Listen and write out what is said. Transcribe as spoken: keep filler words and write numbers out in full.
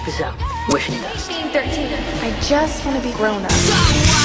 Peace out. Wishing you the best. thirteen. I just want to be grown up.